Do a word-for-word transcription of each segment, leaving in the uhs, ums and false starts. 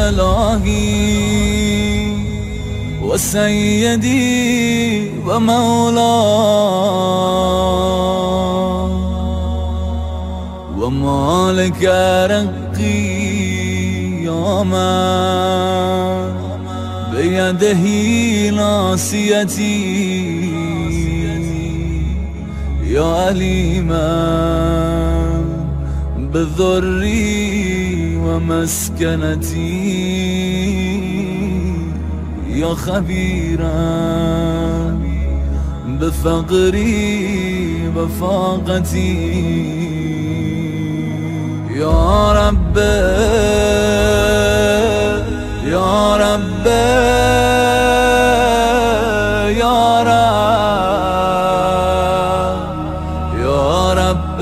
إلهي وسيدي ومولاي ومالك رقي يا من بيده ناصيتي يا عليما بذري ومسكنتي يا خبيرا بفقري وفاقتي يا رب يا رب يا رب يا رب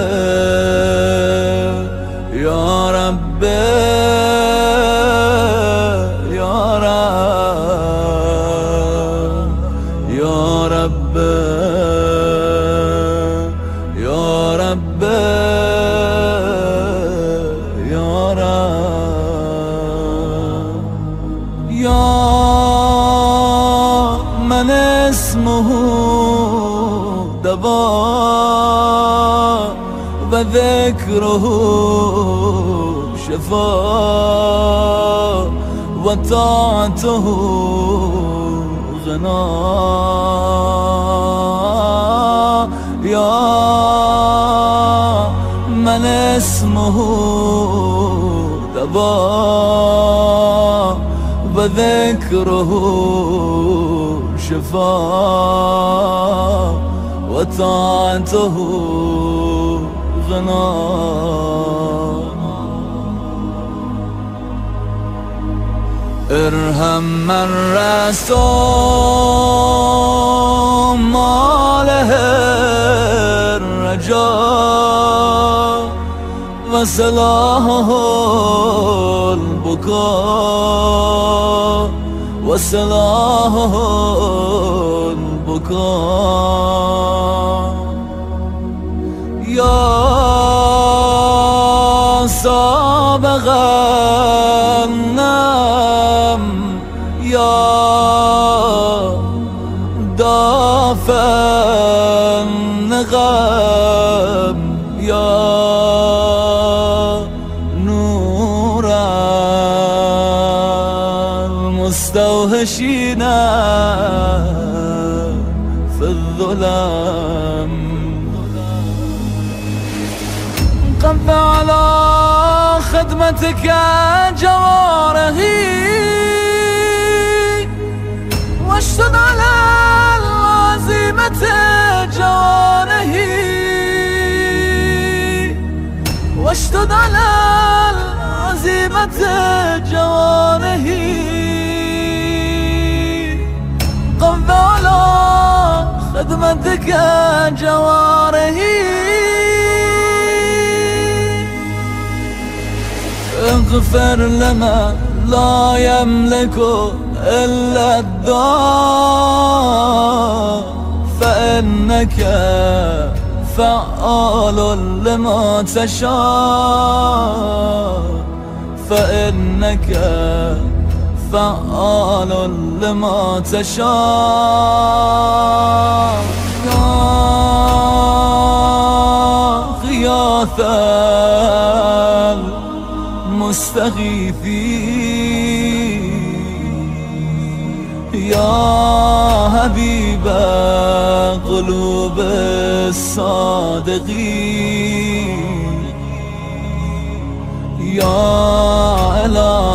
يا رب يا رب يا رب يا رب يا رب يا من اسمه دواء وذكره شفاء وطاعته غناء يا من اسمه دواء وذكره شفاء وطاعته غناء ارحم من رسول ما له الرجاء وصلاحه البكاء وصلاحه البكاء يا سابق النعم يا دافع النغم يا نور المستوحشين في الظلام قف على خدمتك جوارحي واشتد على العزيمة جوارحي واشتد على العزيمة جوارحي قف على خدمتك جوارحي اغفر لمن لا يملك إلا الدعاء فإنك فعال لما تشاء فإنك فعال لما تشاء يا غياث المستغيثين يا حبيب قلوب الصادقين يا إله